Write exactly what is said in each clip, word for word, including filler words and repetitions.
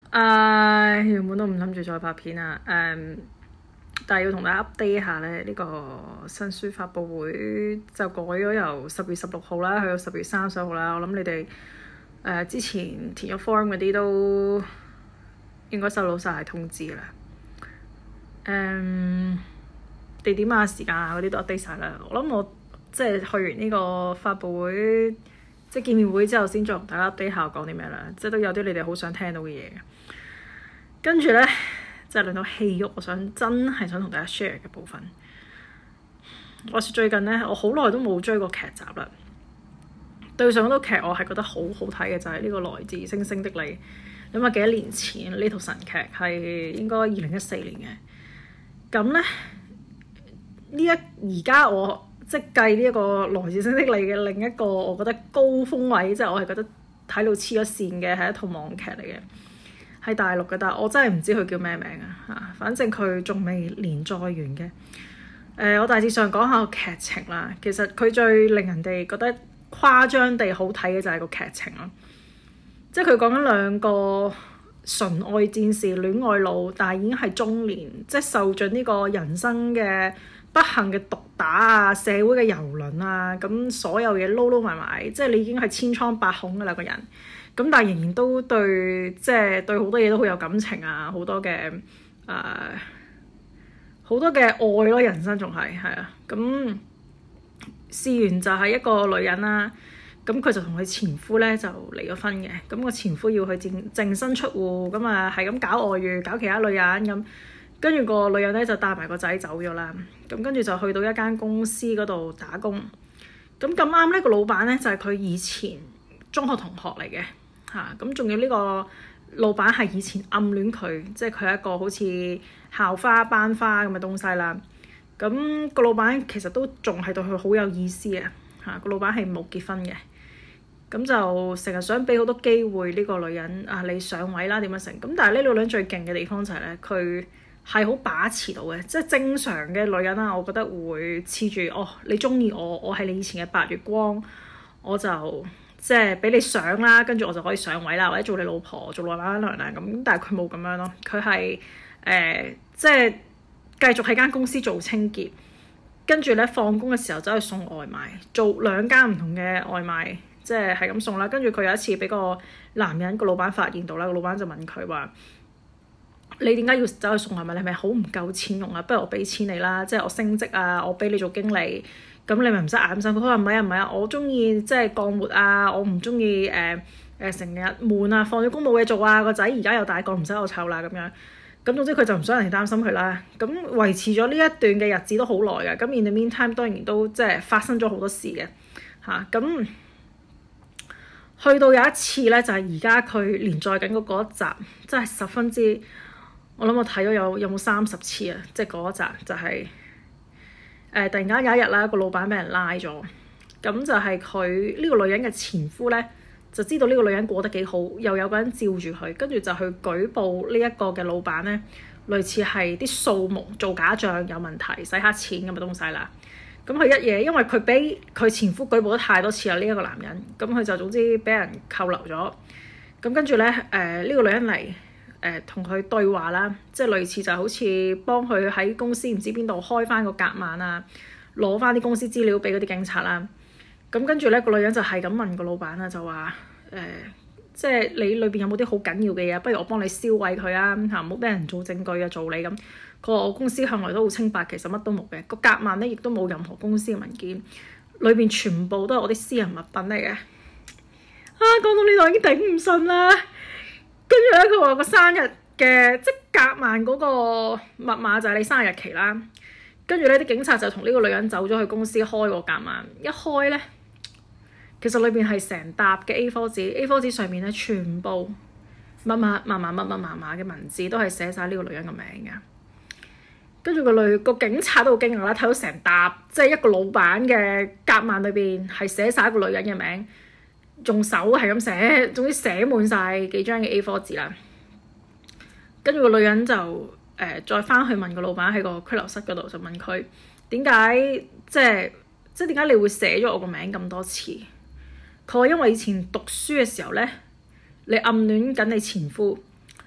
啊、uh, 原本都唔諗住再拍片啊，誒、um,，但係要同大家 update 下咧，呢、呢個新書發佈會就改咗由十月十六號啦，去到十月三十號啦。我諗你哋誒、uh, 之前填咗 form 嗰啲都應該收到晒通知啦。誒、um,，地點啊、時間啊嗰啲都 update 晒啦。我諗我即係去完呢個發佈會，即係見面會之後，先再同大家 update 下我講啲咩啦。即係都有啲你哋好想聽到嘅嘢。跟住咧，就係輪到戲肉，我想真係想同大家 share 嘅部分。我最近咧，我好耐都冇追過劇集啦。對上嗰套劇我係覺得好好睇嘅就係、是、呢、這個來自星星的你。諗下幾多年前呢套神劇係應該二零一四年嘅。咁咧呢一而家我即係計呢一個來自星星的你嘅另一個我覺得高峰位，即、就、係、是、我係覺得睇到黐咗線嘅係一套網劇嚟嘅。係大陸嘅，但係我真係唔知佢叫咩名啊！嚇，反正佢仲未連載完嘅。誒、呃，我大致上講下個劇情啦。其實佢最令人哋覺得誇張地好睇嘅就係個劇情咯。即係佢講緊兩個純愛戰士戀愛腦，但係已經係中年，即係受盡呢個人生嘅不幸嘅毒打啊，社會嘅遊輪啊，咁所有嘢撈撈埋埋，即係你已經係千瘡百孔嘅兩個人。咁但係仍然都對，即係對好多嘢都好有感情啊，好多嘅誒，好多嘅愛咯，人生仲係係啊。咁事緣就係一個女人啦，咁佢就同佢前夫咧就離咗婚嘅。咁個前夫要去淨淨身出戶，咁啊係咁搞外遇，搞其他女人咁。跟住個女人咧就帶埋個仔走咗啦。咁跟住就去到一間公司嗰度打工。咁咁啱呢個老闆咧就係佢以前中學同學嚟嘅。嚇，咁仲要呢個老闆係以前暗戀佢，即係佢係一個好似校花班花咁嘅東西啦。咁個老闆其實都仲係對佢好有意思嘅。嚇，個老闆係冇結婚嘅，咁就成日想俾好多機會呢個女人啊，你上位啦點樣成？咁但係呢個女人最勁嘅地方就係咧，佢係好把持到嘅，即係正常嘅女人啦，我覺得會黐住哦，你中意我，我係你以前嘅白月光，我就即係俾你上啦，跟住我就可以上位啦，或者做你老婆，做老闆娘啦咁。但係佢冇咁樣咯，佢係誒即係繼續喺間公司做清潔，跟住咧放工嘅時候走去送外賣，做兩間唔同嘅外賣，即係係咁送啦。跟住佢有一次俾個男人個老闆發現到啦，個老闆就問佢話：你點解要走去送外賣？你係咪好唔夠錢用啊？不如我俾錢你啦，即係我升職啊，我俾你做經理。咁你咪唔使捱咁辛苦。佢話唔係啊唔係啊，我中意即係幹活啊，我唔中意誒誒成日悶啊，放咗工冇嘢做啊，個仔而家又大個唔使我湊啦咁樣。咁總之佢就唔想人哋擔心佢啦。咁維持咗呢一段嘅日子都好耐嘅。咁 in the meantime 當然都即係發生咗好多事嘅嚇。咁、啊、去到有一次咧，就係而家佢連載緊嗰嗰一集，真係十分之我諗我睇咗有有冇三十次啊！即係嗰一集就係、是。誒、呃、突然間有一日啦，個老闆俾人拉咗，咁就係佢呢個女人嘅前夫咧，就知道呢個女人過得幾好，又有個人照住佢，跟住就去舉報呢一個嘅老闆咧，類似係啲數目做假帳有問題，洗黑錢咁嘅東西啦。咁佢一夜，因為佢俾佢前夫舉報咗太多次啦，呢、這、一個男人，咁佢就總之俾人扣留咗。咁跟住咧，誒、呃、呢、這個女人嚟。誒同佢對話啦，即係類似就好似幫佢喺公司唔知邊度開翻個夾萬啊，攞翻啲公司資料俾嗰啲警察啦。咁跟住咧，個女人就係咁問個老闆啦，就話誒、呃，即係你裏邊有冇啲好緊要嘅嘢？不如我幫你銷毀佢啊嚇，唔好俾人做證據啊，做你咁。佢話我公司向來都好清白，其實乜都冇嘅。個夾萬咧亦都冇任何公司嘅文件，裏邊全部都係我啲私人物品嚟嘅。啊，講到呢度已經頂唔順啦〜跟住咧，佢話個生日嘅即夾萬嗰個密碼就係你生日日期啦。跟住咧，啲警察就同呢個女人走咗去公司開個夾萬，一開咧，其實裏邊係成沓嘅 A 四 紙 ，A 四 紙上面咧全部密密麻麻、密密麻麻嘅文字都係寫晒呢個女人嘅名嘅。跟住個女個警察都好驚訝啦，睇到成沓即係一個老闆嘅夾萬裏邊係寫晒一個女人嘅名。用手係咁寫，總之寫滿晒幾張嘅 A 四 紙啦。跟住個女人就誒、呃、再翻去問個老闆喺個拘留室嗰度，就問佢點解即係即係點解你會寫咗我個名咁多次？佢話因為以前讀書嘅時候咧，你暗戀緊你前夫，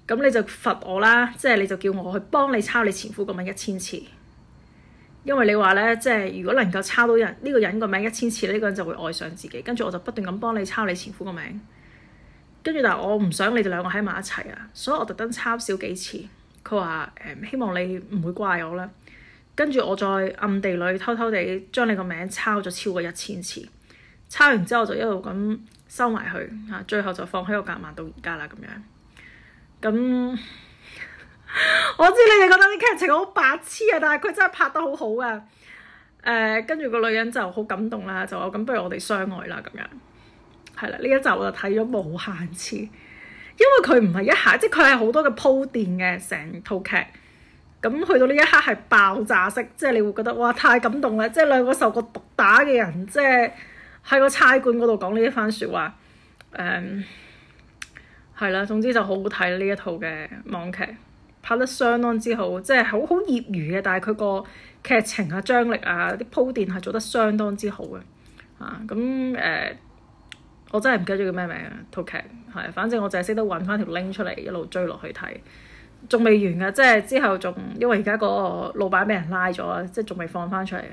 咁你就罰我啦，即係你就叫我去幫你抄你前夫個名一千次。因為你話咧，即係如果能夠抄到人呢、呢個人個名一千次，呢、呢個人就會愛上自己。跟住我就不斷咁幫你抄你前夫個名。跟住但係我唔想你哋兩個喺埋一齊啊，所以我特登抄少幾次。佢話誒希望你唔會怪我啦。跟住我再暗地裏偷偷地將你個名抄咗超過一千次。抄完之後就一路咁收埋去嚇，最後就放喺個夾萬到而家啦咁樣。咁我知你哋覺得啲劇情好白痴啊，但係佢真係拍得好好啊！誒、呃，跟住個女人就好感動啦，就話咁不如我哋相愛啦咁樣。係啦，呢一集我就睇咗無限次，因為佢唔係一下，即係佢係好多嘅鋪墊嘅成套劇。咁去到呢一刻係爆炸式，即係你會覺得哇太感動啦！即係兩個受過毒打嘅人，即係喺個差館嗰度講呢一番説話。誒、嗯，係啦，總之就好好睇呢一套嘅網劇，拍得相當之好，即係好好業餘嘅，但係佢個劇情啊、張力啊、啲鋪墊係做得相當之好嘅。啊，咁誒、呃，我真係唔記得咗叫咩名啊套劇，係，反正我淨係識得揾翻條 link 出嚟一路追落去睇，仲未完㗎，即係之後仲因為而家個老闆俾人拉咗啊，即係仲未放翻出嚟。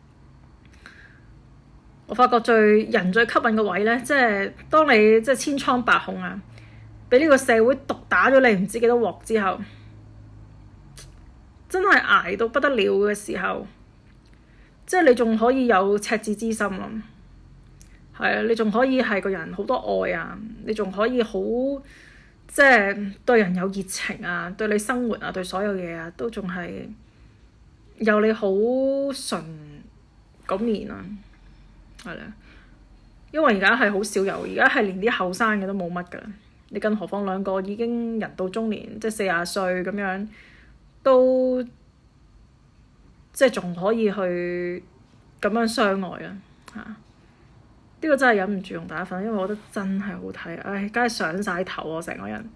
我發覺最人最吸引嘅位咧，即係當你即係千瘡百孔啊，俾呢個社會毒打咗你唔知幾多鑊之後，真係捱到不得了嘅時候，即係你仲可以有赤子之心咯。係啊，你仲可以係個人好多愛啊，你仲可以好即係對人有熱情啊，對你生活啊，對所有嘢啊，都仲係有你好純嗰面啊。係啦，因為而家係好少有，而家係連啲後生嘅都冇乜㗎啦。你更何況兩個已經人到中年，即係四十歲咁樣，都即係仲可以去咁樣相愛啊！嚇，呢個真係忍唔住同大家分享，因為我覺得真係好睇。唉，梗係上晒頭啊，成個人。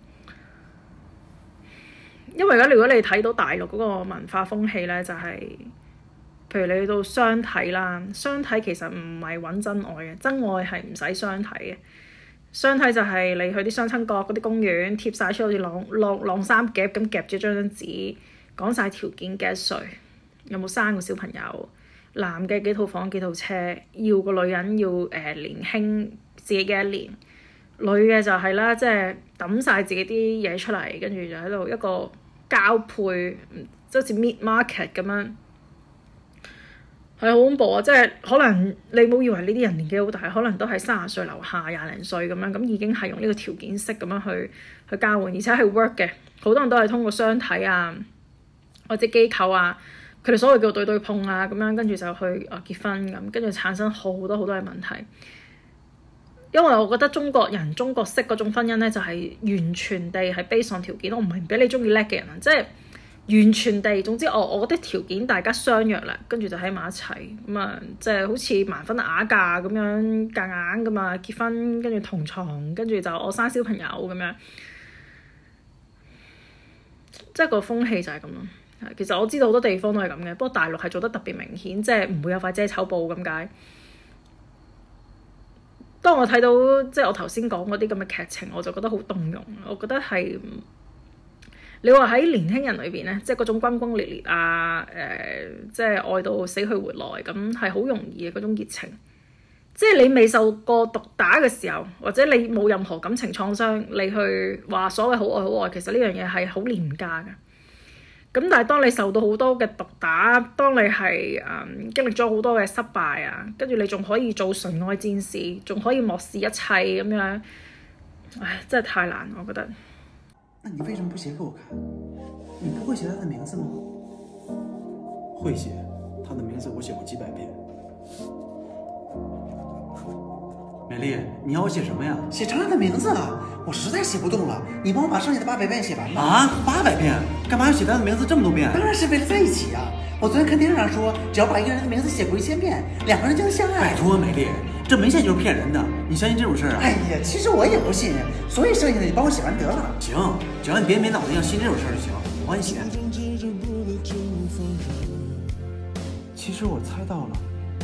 因為而家如果你睇到大陸嗰個文化風氣咧，就係、是。譬如你去到相睇啦，相睇其實唔係揾真愛嘅，真愛係唔使相睇嘅。相睇就係你去啲相親角嗰啲公園貼晒出好似晾晾晾衫夾咁夾住張張紙，講晒條件幾多歲，有冇生過小朋友，男嘅幾套房幾套車，要個女人要誒、呃、年輕自己嘅一年，女嘅就係啦，即係揼晒自己啲嘢出嚟，跟住就喺度一個交配，即好似 meat market 咁樣。係好恐怖啊！即係可能你冇以為呢啲人年紀好大，可能都係三十歲樓下廿零歲咁樣，咁已經係用呢個條件式咁樣去去交換，而且係 work 嘅。好多人都係通過相睇啊，或者機構啊，佢哋所謂叫對對碰啊咁樣，跟住就去啊結婚咁，跟住產生好多好多嘅問題。因為我覺得中國人中國式嗰種婚姻咧，就係、是、完全地係 based on條件。我唔係唔俾你中意叻嘅人啊，即係。完全地，總之我我覺得條件大家相約啦，跟住就喺埋一齊咁啊，即係好似盲婚啞嫁咁樣夾硬㗎嘛，結婚跟住同床，跟住就我生小朋友咁樣，即係個風氣就係咁咯。其實我知道好多地方都係咁嘅，不過大陸係做得特別明顯，即係唔會有塊遮醜布咁解。當我睇到即係我頭先講嗰啲咁嘅劇情，我就覺得好動容。我覺得係。你話喺年輕人裏邊咧，即係嗰種轟轟烈烈啊，誒、呃，即係愛到死去活來咁，係好容易嘅嗰種熱情。即係你未受過毒打嘅時候，或者你冇任何感情創傷，你去話所謂好愛好愛，其實呢樣嘢係好廉價嘅。咁但係當你受到好多嘅毒打，當你係誒、嗯、經歷咗好多嘅失敗啊，跟住你仲可以做純愛戰士，仲可以漠視一切咁樣，唉，真係太難，我覺得。 那你為什麼不寫給我看？你不會寫他的名字嗎？會寫，他的名字我寫過幾百遍。美麗，你要我寫什麼呀？寫長安的名字啊！我實在寫不動了，你幫我把剩下的八百遍寫完吧。啊，八百遍？幹嘛要寫他的名字這麼多遍？當然是為了在一起啊！我昨天看電視上說，只要把一個人的名字寫過一千遍，兩個人就能相愛。拜託，美麗。這明顯就是騙人的，你相信這種事啊？哎呀，其實我也不信，所以剩下的你幫我寫完得了。行，只要你別沒腦子要信這種事就行，我幫你寫。其實我猜到了，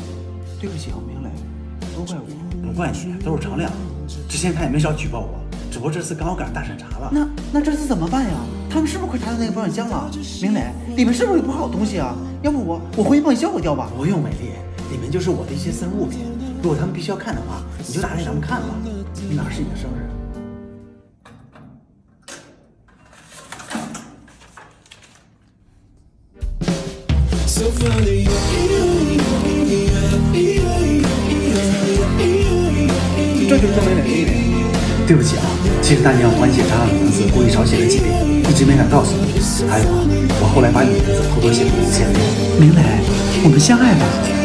對不起啊，明磊，都怪我。不怪你，都是程亮。之前他也沒少舉報我， 只不过这次刚好赶上大审查了。那那这次怎么办呀？他们是不是快查到那个保险箱了？明磊，里面是不是有不好的东西啊？要不我我回去帮你销毁掉吧？不用，美丽，里面就是我的一些私人物品。如果他们必须要看的话，你就打给他们看吧。明哪是你的生日？这就是证明美丽的。对不起啊，其实当年我把你写查拉的名字故意少写了几遍，一直没敢告诉你。还有啊，我后来把你的名字偷偷写了一千遍。明磊，我们相爱吧。